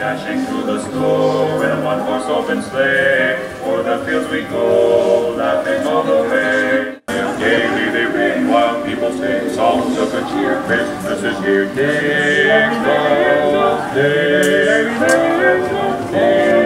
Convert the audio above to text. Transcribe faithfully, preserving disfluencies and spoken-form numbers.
Dashing through the snow in a one-horse open sleigh, o'er the fields we go, laughing all the way. Gaily they ring while people sing songs of good cheer. Christmas is here, ding dong, ding dong, ding.